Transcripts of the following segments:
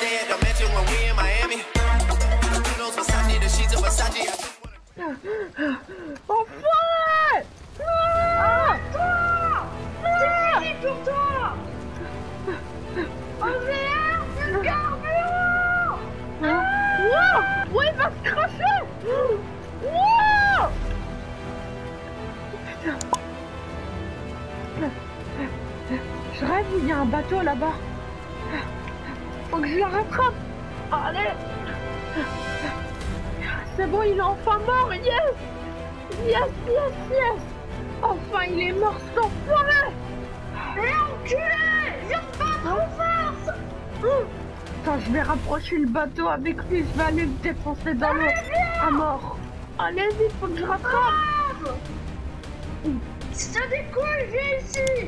stay at the mansion when we in Miami. Those Versace, the sheets of Versace. Enfin! Toi! C'est fini pour toi! OVR, c'est le carburant! Wow! Ouais, il va se cracher! Wow! Putain! Je rêve où il y a un bateau là-bas. Faut que je la rattrape. Allez! C'est bon, il est enfin mort, yes! Yes, yes, yes! Enfin, il est mort, cet enfoiré! Mais enculé! Viens te battre en face! Attends, je vais rapprocher le bateau avec lui, je vais aller le défoncer dans l'eau à mort. Allez, vite, faut que je rattrape! Si t'as des couilles, viens ici!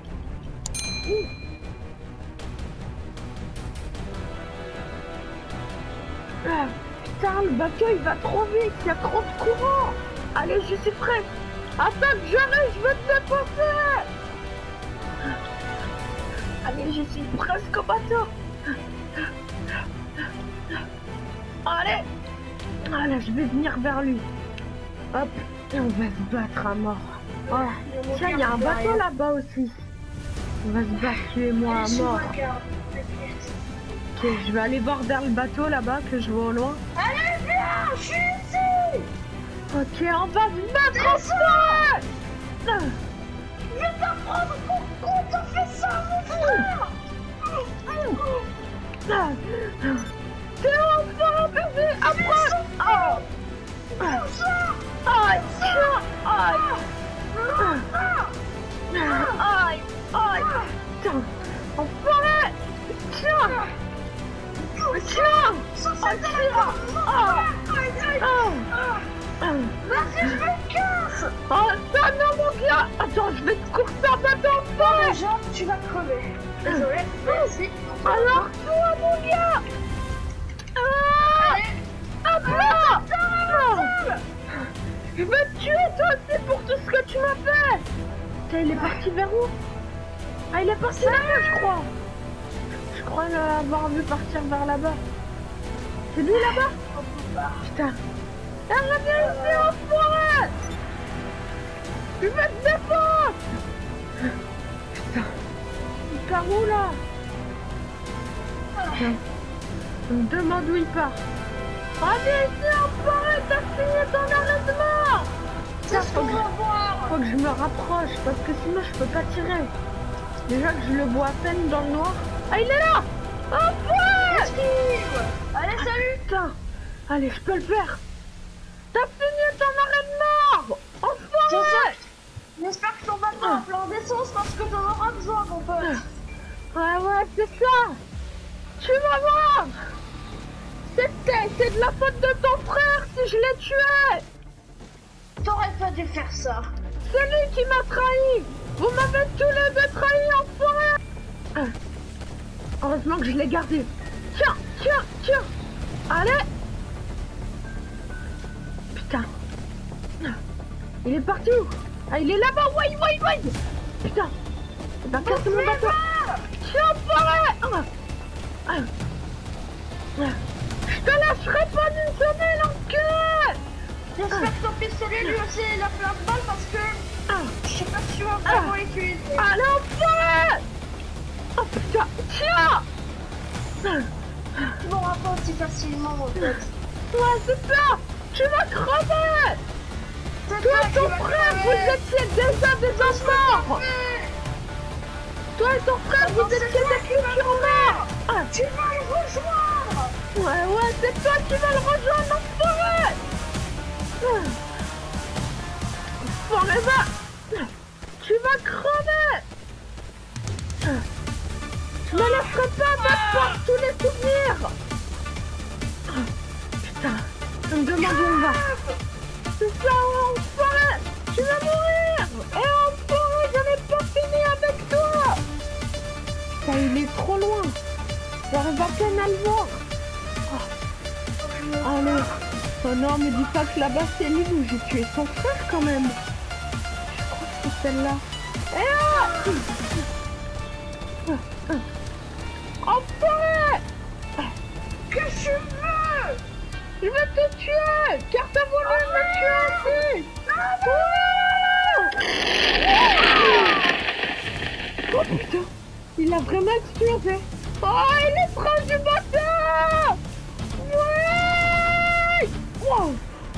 Ah, putain, le bateau il va trop vite, il y a trop de courant. Allez, je suis prêt. Attends, j'arrive, je vais te dépasser. Allez, je suis presque au bateau. Allez. Allez, je vais venir vers lui. Hop, et on va se battre à mort. Oh. Tiens, il y a un bateau là-bas aussi. On va se battre, tu et moi à mort. Ok, je vais aller voir vers le bateau là-bas que je vois au loin. Allez, viens, je suis ici! Ok, on va se battre ensemble! Je vais t'apprendre pourquoi t'as fait ça, mon frère! T'es enfin bébé! Après! Oh! Aïe! Tiens! Aïe! Aïe! Aïe! Putain! Enfoiré! Tiens! Tiens! Vas-y, je me casse! Oh, ça non, mon gars! Attends, je vais te courser un bateau enfoiré! Déjà, tu vas crever. Désolé, vas-y. Alors, toi, mon gars! Allez! Hop là! Je vais te tuer, toi aussi, pour tout ce que tu m'as fait! Putain, il est parti vers où? Ah, il est parti là-bas, je crois! Je crois l'avoir vu partir vers là-bas. C'est lui là-bas? Putain! Ah, reviens ici, enfoiré! Je vais te défendre! Putain! Il part où, là? Putain. Je me demande où il part. Allez ici, enfoiré! T'as signé ton arrêt de mort! C'est ce qu'on va voir! Faut que je me rapproche, parce que sinon je peux pas tirer. Déjà que je le vois à peine dans le noir. Ah, il est là! Enfoiré! Esquive! Allez, salut! Putain! Allez, je peux le faire! T'as fini ton arrêt de mort! Enfoiré! J'espère que ton bateau a plein d'essence parce que t'en auras besoin, mon pote! Ouais, c'est ça! Tu vas voir! C'est de la faute de ton frère si je l'ai tué! T'aurais pas dû faire ça! C'est lui qui m'a trahi! Vous m'avez tous les deux trahi, enfoiré! Heureusement que je l'ai gardé. Tiens! Allez! Putain! Il est parti où? Ah, il est là-bas! Ouais! Putain! Il va casser mon bateau! Tiens, enfoiré! Je te lâcherai pas d'une seconde, l'enculé! J'espère que ton pistolet lui aussi il a plein de balles parce que je sais pas si tu vas vraiment l'utiliser. Allez, enfoiré! Oh putain! Tiens! Tu m'auras pas aussi facilement, mon pote. Ouais, c'est ça! Tu vas crever! C'est Toi toi et ton qui vas frère, crever. vous étiez déjà des morts! Toi et ton frère, vous étiez des futurs morts! Tu vas le rejoindre! Ouais, c'est toi qui vas le rejoindre, enfoiré! Enfoiré, va! Tu vas crever! Je me laisserai pas mettre par tous les souvenirs! Putain, je me demande où on va. C'est ça, enfoiré! Tu vas mourir! Et enfoiré, je n'ai pas fini avec toi! Putain, il est trop loin! J'arrive à peine à le voir! Allez! Oh non, me dis pas que là-bas c'est l'île où j'ai tué son frère quand même! Je crois que c'est celle-là. Enfoiré! Putain, il a vraiment explosé. Oh, il est proche du bateau. Ouais. Wow.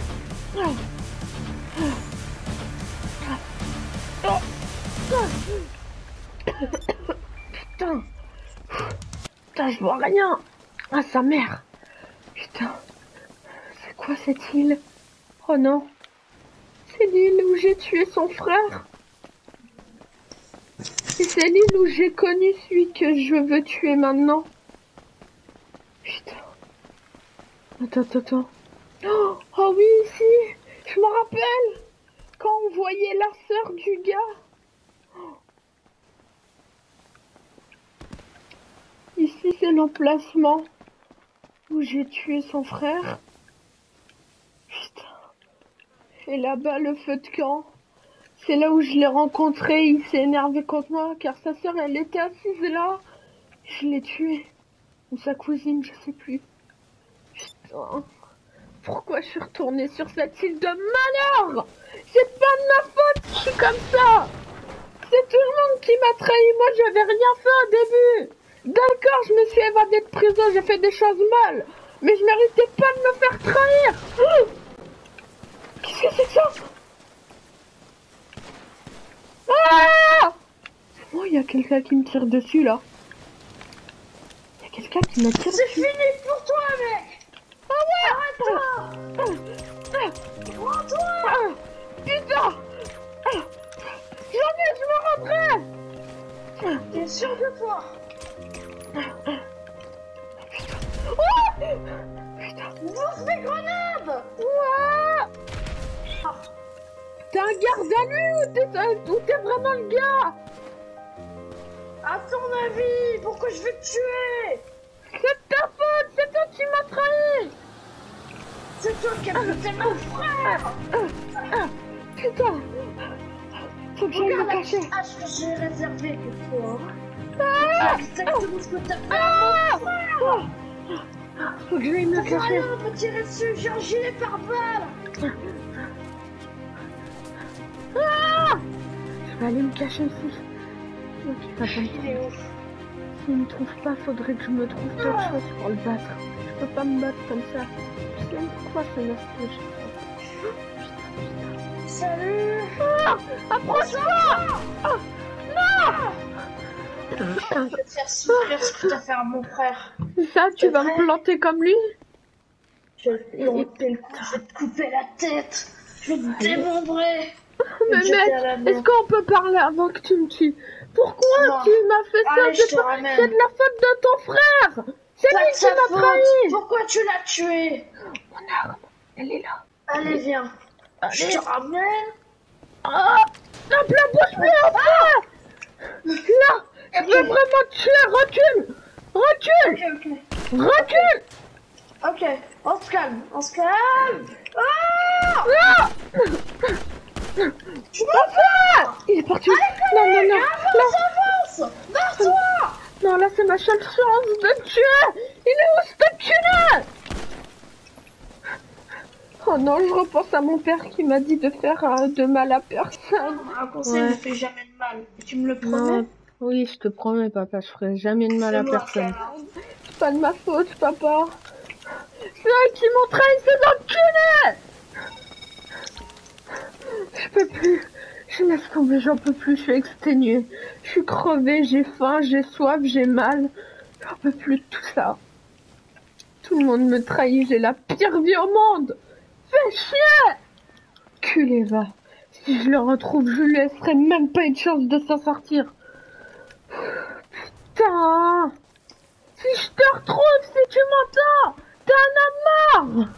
Putain. Putain, je vois rien. Ah, sa mère. Putain. C'est quoi cette île? Oh non. C'est l'île où j'ai tué son frère. Et c'est l'île où j'ai connu celui que je veux tuer maintenant. Putain. Attends. Oh oui, ici. Je me rappelle. Quand on voyait la sœur du gars. Ici, c'est l'emplacement où j'ai tué son frère. Putain. Et là-bas, le feu de camp. C'est là où je l'ai rencontré. Il s'est énervé contre moi car sa sœur, elle était assise là. Je l'ai tuée. Ou sa cousine, je sais plus. Putain. Pourquoi je suis retournée sur cette île de malheur? C'est pas de ma faute, je suis comme ça. C'est tout le monde qui m'a trahi. Moi, j'avais rien fait au début. D'accord, je me suis évadée de prison, j'ai fait des choses mal. Mais je méritais pas de me faire trahir. Qu'est-ce que c'est que ça? Ah! Oh, il y a quelqu'un qui me tire dessus, là. Il y a quelqu'un qui me tire dessus. C'est fini pour toi, mec. Ah ouais! Arrête-toi. Rends-toi. Putain! Jamais je me rentrais! T'es sûr de toi? Oh! Putain! Lance des grenades. Ouah! T'es un garde à lui ou t'es vraiment le gars? À ton avis, pourquoi je vais te tuer? C'est de ta faute! C'est toi qui m'as trahi! C'est toi qui as buté mon frère. Putain! Faut que j'aille me Regarde la cacher! petite hache que j'ai réservée pour toi. Ah! Exactement ce que t'as fait à mon frère. Faut que j'aille me Ça sert à cacher! rien, on peut tirer dessus, j'ai un gilet pare-balles. Ah! Je vais aller me cacher ici. Ok, pas comme Il est ça. ouf. S'il me trouve pas, faudrait que je me trouve d'autres choses pour le battre. Je peux pas me battre comme ça. Je sais même pourquoi ça m'a fait. Salut. Ah! Approche-toi! Ah! Non! Je vais te faire souffrir ce que t'as fait à mon frère. Ça, tu vas me planter comme lui? Je vais te planter le cou, je vais te couper la tête. Je vais te démembrer. Mais mec, est-ce qu'on peut parler avant que tu me tues? Pourquoi Non. tu m'as fait ça? Allez, je te ramène. C'est de la faute de ton frère! C'est Pas lui de qui sa m'a faute. trahi! Pourquoi tu l'as tué? Mon arme, elle est là. Allez, viens. Je Allez. te ramène. Ah! Hop là, bouge-moi enfin! Là! Je veux vraiment te tuer! Recule! Recule! Recule! Ok, on se calme, on se calme. Ah! Ah! Tu m'as fait. Il est parti! Non, non, non! Avance, barre-toi. Non, là, c'est ma seule chance de te tuer! Il est où ce tuer? Oh non, je repense à mon père qui m'a dit de faire de mal à personne. Un conseil Ouais. ne fait jamais de mal. Tu me le promets? Non, oui, je te promets, papa, je ferai jamais de mal à C'est moi, personne. Clara. C'est pas de ma faute, papa. C'est eux qui m'ont trahi, ces enculés! Je peux plus. Je laisse tomber, j'en peux plus, je suis exténuée. Je suis crevée, j'ai faim, j'ai soif, j'ai mal. J'en peux plus de tout ça. Tout le monde me trahit, j'ai la pire vie au monde. Fais chier! Culé va. Si je le retrouve, je lui laisserai même pas une chance de s'en sortir. Putain! Si je te retrouve, si tu m'entends, t'en as marre!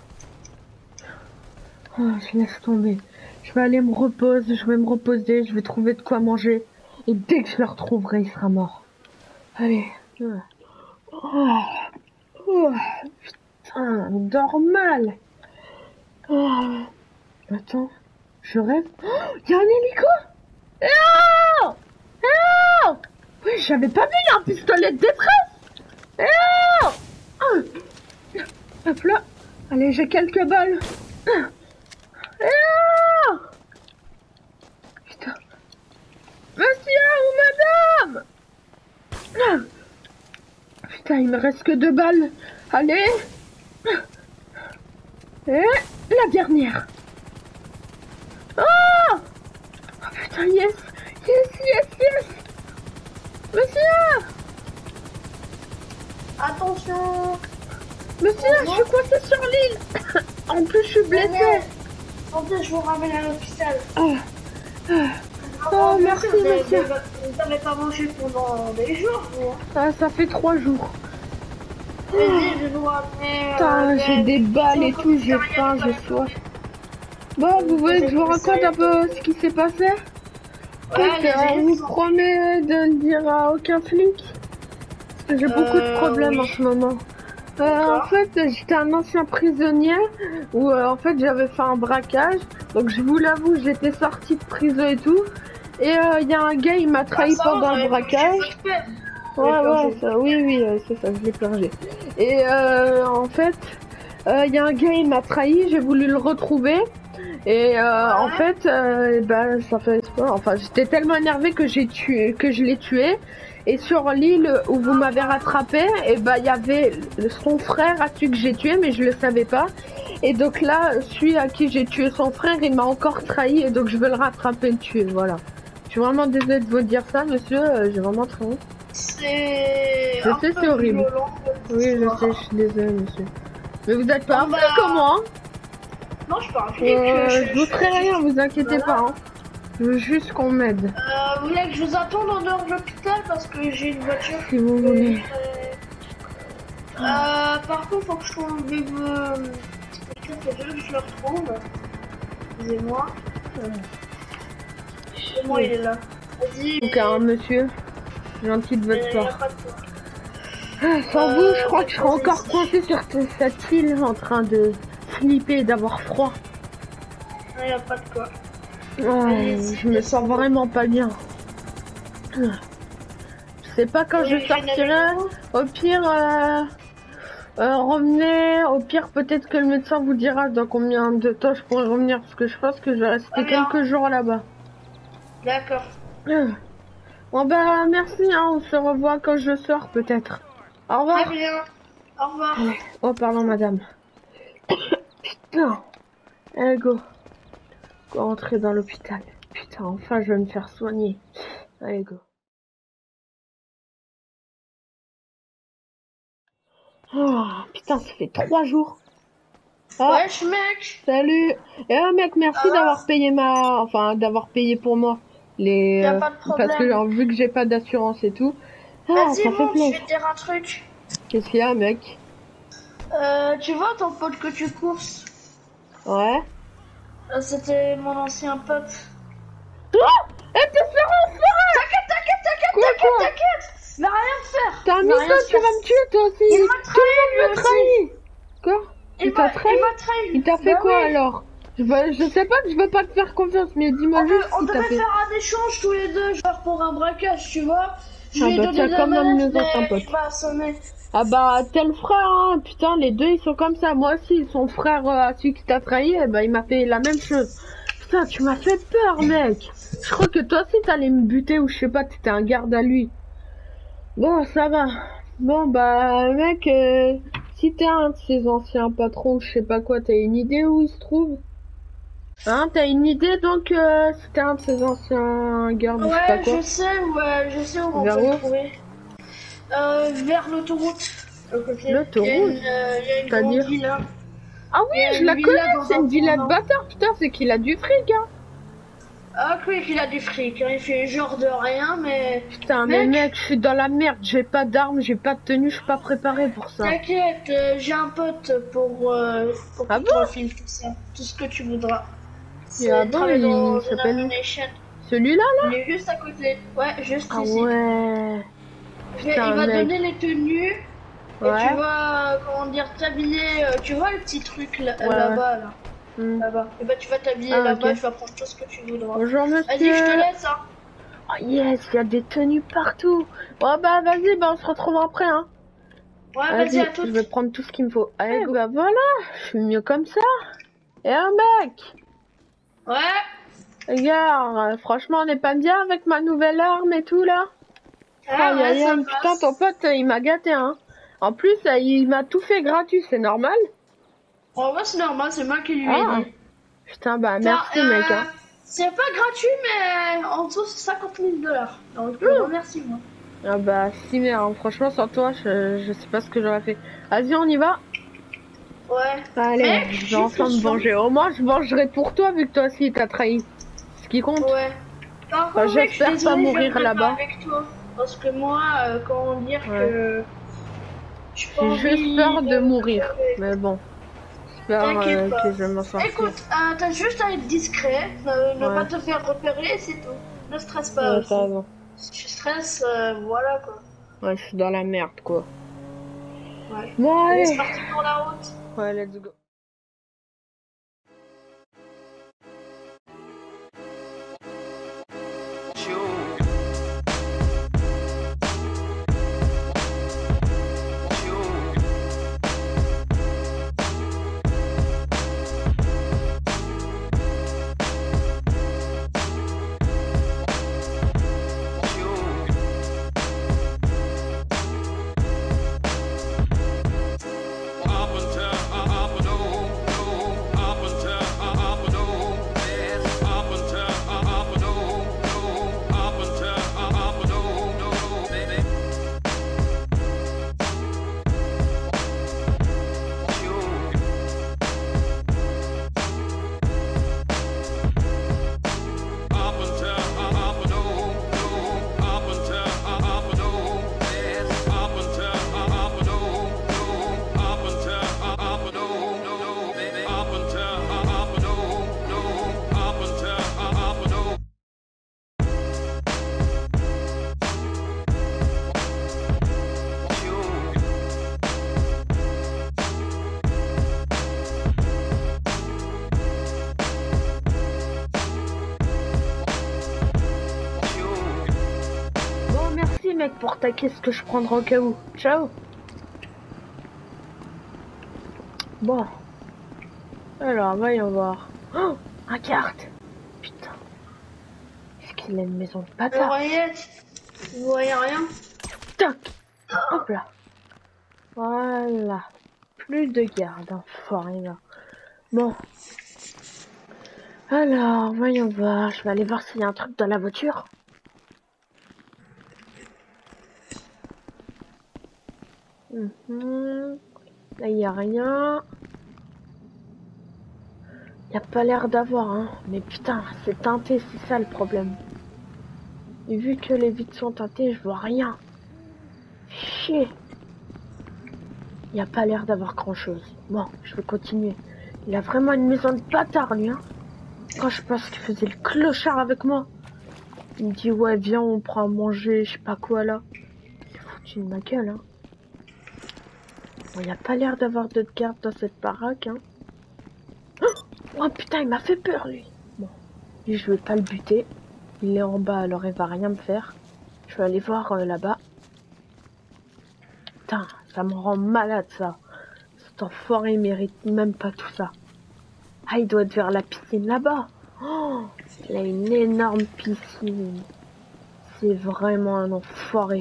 Oh, je laisse tomber. Je vais aller me reposer, je vais me reposer, je vais trouver de quoi manger. Et dès que je le retrouverai, il sera mort. Allez. Oh, oh, putain, dors mal. Oh. Attends, je rêve. Oh, y a un hélico. Oh, oh. Oui, j'avais pas vu, y a un pistolet de détresse. Oh. Oh. Hop là. Allez, j'ai quelques balles. Oh. Putain. Monsieur ou madame. Putain, il me reste que 2 balles. Allez. Et la dernière. Oh, oh putain, yes. Yes. Monsieur. Attention. Monsieur, je suis coincée sur l'île. En plus, je suis blessée. Attendez, je vous ramène à l'hôpital. Oh, merci, monsieur. Vous n'avez pas mangé pendant des jours, vous. Ah, ça fait 3 jours. Vas-y, je vais vous ramener. Putain, j'ai des balles et tout, j'ai faim, j'ai soif. Bon, vous voulez que je vous raconte un peu ce qui s'est passé? Je vous promets de ne dire à aucun flic. Parce que j'ai beaucoup de problèmes en ce moment. En fait, j'étais un ancien prisonnier où en fait j'avais fait un braquage. Donc je vous l'avoue, j'étais sorti de prison et tout. Et il y a un gars, il m'a trahi pendant le braquage. Ouais, ça, oui, c'est ça, je l'ai plongé. Et en fait, il y a un gars, il m'a trahi, j'ai voulu le retrouver. Et en fait, ben, ça fait quoi? Enfin, j'étais tellement énervé que je l'ai tué. Et sur l'île où vous m'avez rattrapé, et ben il y avait son frère à celui que j'ai tué, mais je le savais pas. Et donc là, celui à qui j'ai tué son frère, il m'a encore trahi, et donc je veux le rattraper et le tuer, voilà. Je suis vraiment désolée de vous dire ça, monsieur, j'ai vraiment très honte. C'est... Je sais, c'est horrible. Oui, je sais, je suis désolée, monsieur. Mais vous êtes pas un flic comme moi, hein? Non, je suis pas un flic. Je vous ferai rien, vous inquiétez pas, hein. Je veux juste qu'on m'aide. Vous voulez que je vous attende en dehors de l'hôpital parce que j'ai une voiture. Si vous voulez. Par contre, faut que je trouve que je le retrouve. Excusez-moi. Chez moi, il est là. Vas-y. Donc, un monsieur, gentil de votre part. Sans vous, je crois que je serais encore coincé sur cette île en train de flipper et d'avoir froid. Il n'y a pas de quoi. Je me sens vraiment pas bien. Je sais pas quand je sortirai. Au pire, revenez. Au pire, peut-être que le médecin vous dira dans combien de temps je pourrais revenir. Parce que je pense que je vais rester quelques jours là-bas. D'accord. Bon bah merci, hein, on se revoit quand je sors peut-être. Au revoir. Très bien. Au revoir. Oh pardon madame. Putain. Allez go. Go rentrer dans l'hôpital. Putain, enfin je vais me faire soigner. Allez go. Oh putain, ça fait 3 jours. Oh, Wesh mec. salut. Mec, merci d'avoir payé d'avoir payé pour moi. Les Y'a pas de problème. parce que vu que j'ai pas d'assurance et tout. Vas-y, ça bon, fait je plaisir. vais te dire un truc. Qu'est-ce qu'il y a, mec? Tu vois ton pote que tu courses? Ouais. C'était mon ancien pote. Oh, t'es faire en forêt. T'inquiète. Il va rien faire. T'as un mytho, tu vas me tuer toi aussi. Il m'a trahi, Tout le monde me trahit. Quoi? Il t'a trahi? Il t'a fait quoi alors? Je sais pas que je veux pas te faire confiance, mais dis-moi juste On ce qu'il t'a devait fait. faire un échange tous les deux, genre pour un braquage, tu vois. Je lui ai donné tiens, la comme un de manette, mes anciens mais potes. il m'a sonné. Ah bah, tel frère, hein. Putain, les deux ils sont comme ça. Moi aussi, son frère, celui qui t'a trahi, il m'a fait la même chose. Putain, tu m'as fait peur, mec. Je crois que toi aussi t'allais me buter ou je sais pas, t'étais un garde à lui. Bon, ça va. Bon, bah, mec, si t'es un de ses anciens patrons, je sais pas quoi, t'as une idée où il se trouve? Hein, t'as une idée donc, si t'es un de ses anciens gardes, je sais pas quoi? Je sais où on Vers peut où? le trouver. Vers l'autoroute. L'autoroute? Il y a une grande villa. Ah oui, je la connais, c'est une villa de bâtard, putain, c'est qu'il a du fric, hein. Ah oui, qu'il a du fric, hein. Il fait genre de rien, mais... Putain, mais mec, je suis dans la merde, j'ai pas d'armes, j'ai pas de tenue, je suis pas préparé pour ça. T'inquiète, j'ai un pote pour Ah que bon? tu filmes tout ça, tout ce que tu voudras. Ah bon, il s'appelle celui-là, là? Il est juste à côté, ouais, juste Ah ici. ouais. Il Putain, va mec. donner les tenues, et Ouais. tu vas, comment dire, t'habiller, tu vois le petit truc là-bas, là. Là-bas. Et bah tu vas t'habiller là-bas, tu vas prendre tout ce que tu voudras. Bonjour monsieur. Vas-y, je te laisse, hein. Oh yes, il y a des tenues partout. Oh bah vas-y, bah on se retrouve après, hein. Ouais, vas-y, à je toutes. vais prendre tout ce qu'il me faut. Allez, bah voilà, je suis mieux comme ça. Et un mec. Ouais. Regarde, franchement, on n'est pas bien avec ma nouvelle arme et tout, là. Aïe, aïe, aïe, putain, ton pote, il m'a gâté, hein. En plus, il m'a tout fait gratuit, c'est normal? En vrai, c'est normal, c'est moi qui lui ai dit. Putain, bah merci, mec. Hein. C'est pas gratuit, mais en dessous, c'est 50 000 $. Donc, je te remercie, moi. Ah bah, si, mais hein, franchement, sans toi, je sais pas ce que j'aurais fait. Vas-y, on y va? Ouais. Allez, Mec, je vais enfin me venger. Au moins, je vengerai pour toi, vu que toi aussi, t'as trahi. Ce qui compte. Ouais. Enfin, j'espère pas mourir là-bas. Avec toi, parce que moi, comment dire que... J'ai juste peur de mourir, mais bon. J'espère que je vais m'en sortir. Écoute, t'as juste à être discret, ne pas te faire repérer, c'est tout. Ne stresse pas. Ouais, si tu stresses, voilà quoi. Ouais, je suis dans la merde quoi. Ouais. Bon, allez. C'est parti pour la route. Ouais, let's go. Mec, pour taquer ce que je prendrai au cas où. Ciao. Bon. Alors, voyons voir. Oh, un carte. Putain. Est-ce qu'il a une maison de bâtard? Vous voyez rien? Tac. Hop là. Voilà. Plus de garde, enfoiré là. Bon. Alors, voyons voir. Je vais aller voir s'il y a un truc dans la voiture. Là, il n'y a rien. Il n'y a pas l'air d'avoir, hein. Mais putain, c'est teinté, c'est ça le problème. Et vu que les vitres sont teintées, je vois rien. Chier. Il n'y a pas l'air d'avoir grand chose. Bon, je vais continuer. Il a vraiment une maison de bâtard, lui, hein. Quand je pense qu'il faisait le clochard avec moi. Il me dit, ouais, viens, on prend à manger, je sais pas quoi, là. Il est foutu de ma gueule, hein. Bon, il n'y a pas l'air d'avoir d'autres gardes dans cette baraque, hein. Oh putain, il m'a fait peur, lui. Bon, lui, je vais pas le buter. Il est en bas, alors il va rien me faire. Je vais aller voir là-bas. Putain, ça me rend malade, ça. Cet enfoiré, il mérite même pas tout ça. Ah, il doit être vers la piscine, là-bas. Oh, il a une énorme piscine. C'est vraiment un enfoiré.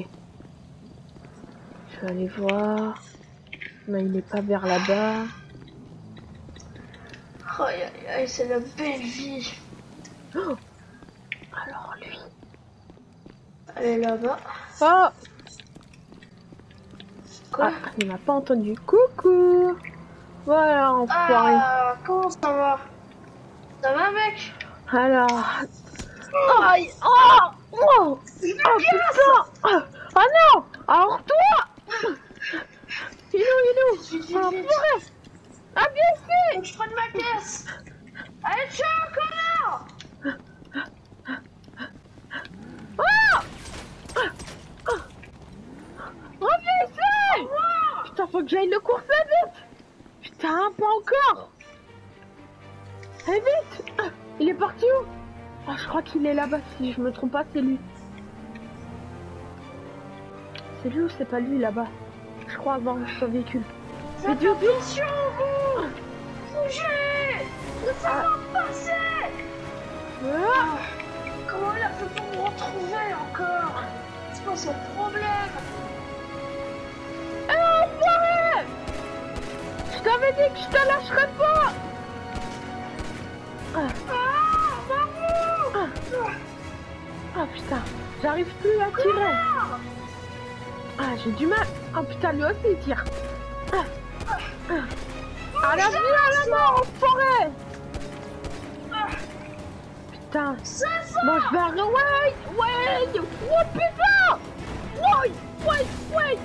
Je vais aller voir. Mais il n'est pas vers là-bas. Aïe aïe aïe, c'est la belle vie. Oh, alors lui. Elle est là-bas. Oh, quoi? Ah, il m'a pas entendu. Coucou. Voilà, enfoiré. Ah, comment ça va? Ça va, mec? Alors... Aïe. Oh, oh, oh putain. Ah non. Alors toi. Il est où? Enfoiré. Ah bien fait. Faut que je prenne ma caisse. Allez, ciao, connard. Reviens ici. Putain, faut que j'aille le courser vite. Putain, pas encore. Allez vite. Il est parti où? Oh, je crois qu'il est là-bas, si je me trompe pas, c'est lui. C'est lui ou c'est pas lui là-bas? Je crois avoir son véhicule. Faites attention, vous. Bougez. Ça va passer. Comment il a fait pour me retrouver encore? C'est quoi son problème? t'avais dit que je te lâcherais pas. Ah putain, j'arrive plus à tirer. Ah, j'ai du mal. Ah putain, lui aussi il tire. À la vie, à la mort, en forêt. Putain. Bon, je vais arrêter. Ouais. Oh putain. Ouais.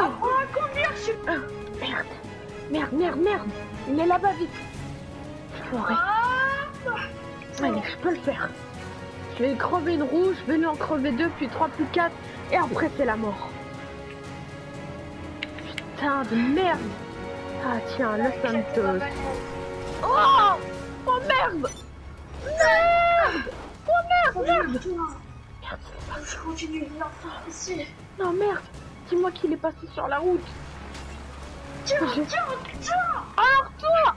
Merde. Il est là-bas, vite. Forêt. Allez, je peux le faire. Je vais crever une roue, je vais lui en crever 2, puis 3, puis 4, et après c'est la mort. Putain de merde. Ah tiens, le Santos. Oh merde. Merde. Je continue de venir ici. Non merde. Dis-moi qu'il est passé sur la route. Tiens. Alors toi.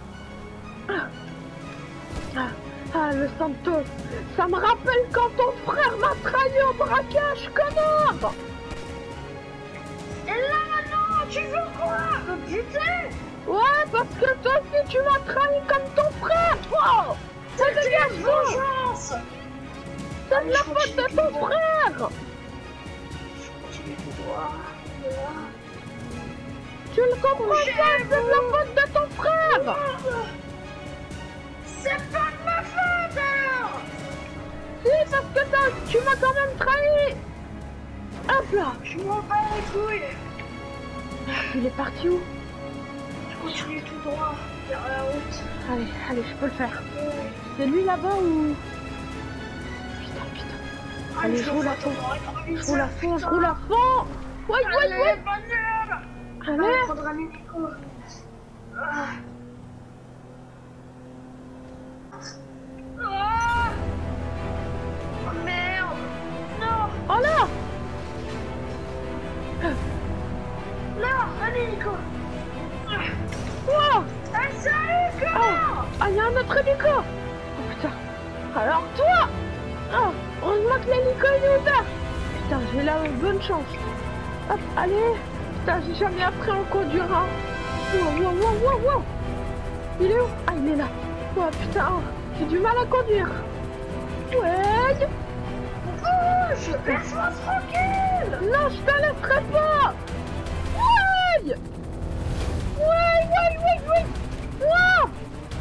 Ah, le Santos, ça me rappelle quand ton frère m'a trahi au braquage, connard. Et là maintenant, tu veux quoi? Me buter? Ouais, parce que toi aussi tu m'as trahi comme ton frère. Oh, c'est de la vengeance. C'est de la faute de ton frère. Je continue tout droit. Tu le comprends pas, c'est de la faute de ton frère. C'est pas de ma faute alors. Si, parce que tu m'as quand même trahi. Hop là. Je m'en bats les couilles. Il est parti où? Je continue tout droit vers la route. Allez, je peux le faire. C'est lui là-bas ou... Putain. Allez, je roule à fond. Je roule à fond. Ouais. Allez. Allez. Prendra mes micros. Oh merde. Non. Oh là. Non, allez Nico. Wow. Salut connard. Il y a un autre hélico. Oh putain. Alors toi. Heureusement que l'hélico il est ouvert. Putain, j'ai la bonne chance. Hop, allez. Putain, j'ai jamais appris à en conduire un. Wow. Il est où? Ah, il est là. Oh putain, j'ai du mal à conduire. Ouais. Bouge. Laisse-moi tranquille. Non, je te laisserai pas. Ouais. Wow.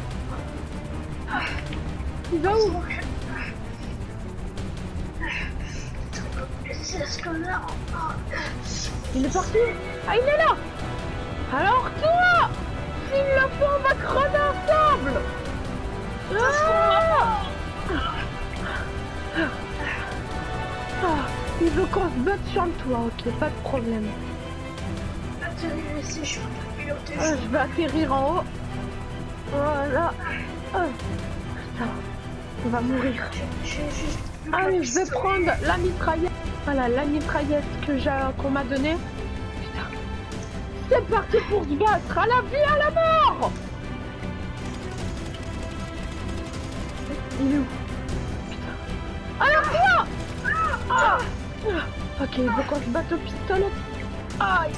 Il va où? Il est parti. Ah, il est là. Alors toi, s'il le faut, on va crever ensemble. Il veut qu'on se batte sur le toit, ok, pas de problème. Atterrir ici, je suis piloté. Je vais atterrir en haut. Voilà. Putain, on va mourir. Allez, je vais prendre la mitraillette. Voilà, la mitraillette qu'on m'a donnée. Putain. C'est parti pour se battre à la vie, à la mort. Il est où? Putain. Alors toi. Ok, il faut qu'on se batte au pistolet. Aïe.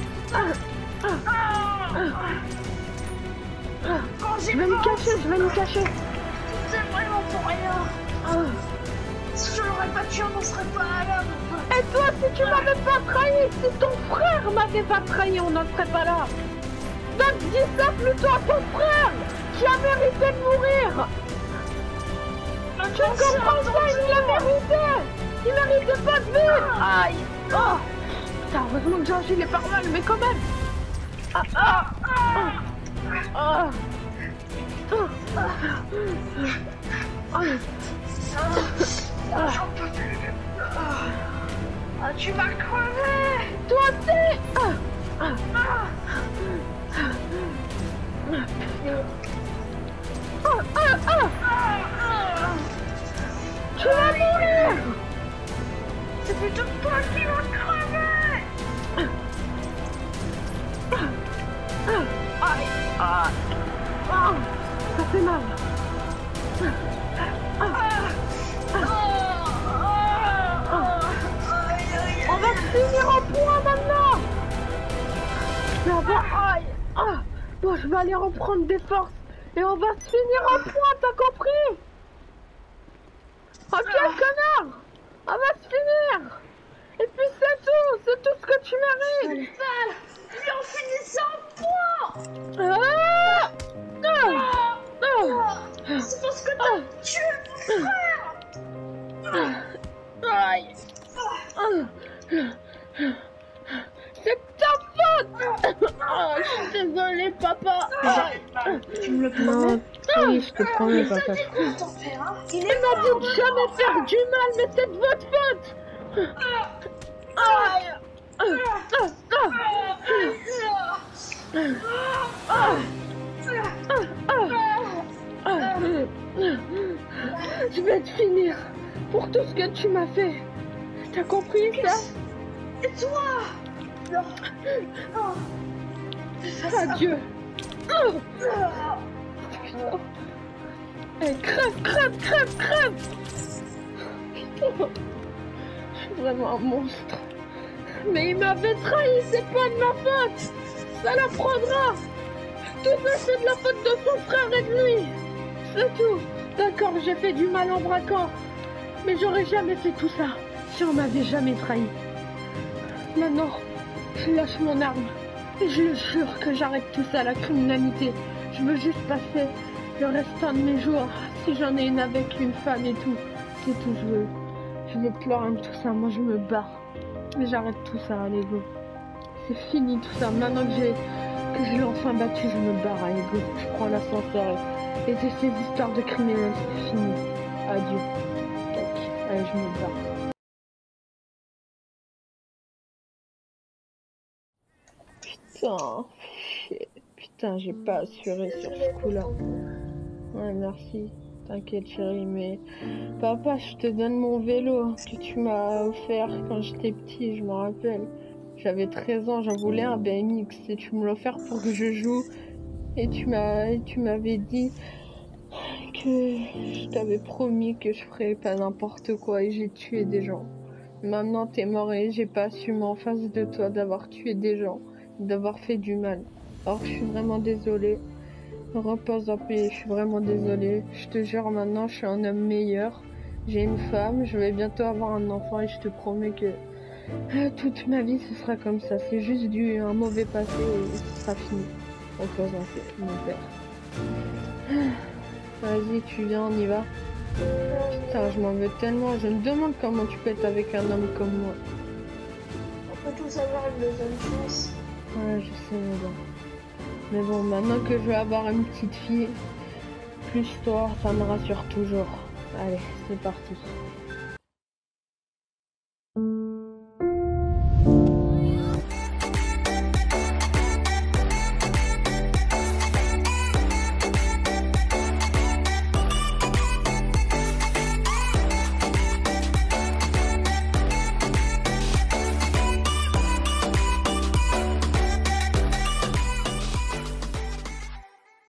Je vais me cacher. C'est vraiment pour rien. Si je l'aurais pas tué, on n'en serait pas là. Et toi, si tu m'avais pas trahi, si ton frère m'avait pas trahi, on n'en serait pas là. Donc dis ça plutôt à ton frère, qui a mérité de mourir. Tu comprends ça, il l'a mérité. Il méritait pas de vivre. Aïe. Oh. Putain, heureusement que Georges il est pas mal, mais quand même. Tu vas crever. Toi aussi. Tu vas mourir. C'est plutôt toi qui vas crever. Ça fait mal. On va finir en point maintenant. Bon, je vais aller reprendre des forces. Et on va se finir en point, t'as compris? Ok, connard! On va se finir! Et puis c'est tout ce que tu mérites! Mais on finit ça en point! C'est parce que t'as tué mon frère! Aïe! C'est ta faute! Oh, je suis désolée, papa! Tu me le promets? Non, oui, je te promets, papa. Il m'a dit de jamais faire du mal, mais c'est de votre faute! Aïe! Je vais te finir pour tout ce que tu m'as fait. T'as compris ça? Et toi? Non. Adieu. Hey, crève! Putain. Je suis vraiment un monstre. Mais il m'avait trahi, c'est pas de ma faute. Ça l'apprendra. Tout ça, c'est de la faute de son frère et de lui. C'est tout. D'accord, j'ai fait du mal en braquant. Mais j'aurais jamais fait tout ça si on m'avait jamais trahi. Maintenant, je lâche mon arme. Et je le jure que j'arrête tout ça, la criminalité. Je veux juste passer le restant de mes jours. Si j'en ai une avec une femme et tout. C'est tout, je veux plus rien de tout ça. Moi, je me barre. Mais j'arrête tout ça, allez, go. C'est fini tout ça. Maintenant que je l'ai enfin battu, je me barre, allez, go. Je prends l'ascenseur et ces histoires de criminels, c'est fini. Adieu. Tac. Allez, je me barre. Putain, j'ai pas assuré sur ce coup-là. Ouais, merci. T'inquiète, chérie, mais... Papa, je te donne mon vélo que tu m'as offert quand j'étais petit, je me rappelle. J'avais 13 ans, j'en voulais un BMX et tu me l'as offert pour que je joue. Et tu m'avais dit que je t'avais promis que je ferais pas n'importe quoi et j'ai tué des gens. Maintenant, t'es mort et j'ai pas assumé en face de toi d'avoir tué des gens, d'avoir fait du mal. Alors, je suis vraiment désolée. Repose en paix, je suis vraiment désolée. Je te jure, maintenant, je suis un homme meilleur. J'ai une femme, je vais bientôt avoir un enfant et je te promets que toute ma vie, ce sera comme ça. C'est juste un mauvais passé et ce sera fini. Repose en paix, mon père. Vas-y, tu viens, on y va. Putain, je m'en veux tellement. Je me demande comment tu peux être avec un homme comme moi. On peut tous avoir une deuxième chance. Ouais, je sais, mais bon, maintenant que je vais avoir une petite fille, plus toi, ça me rassure toujours. Allez, c'est parti.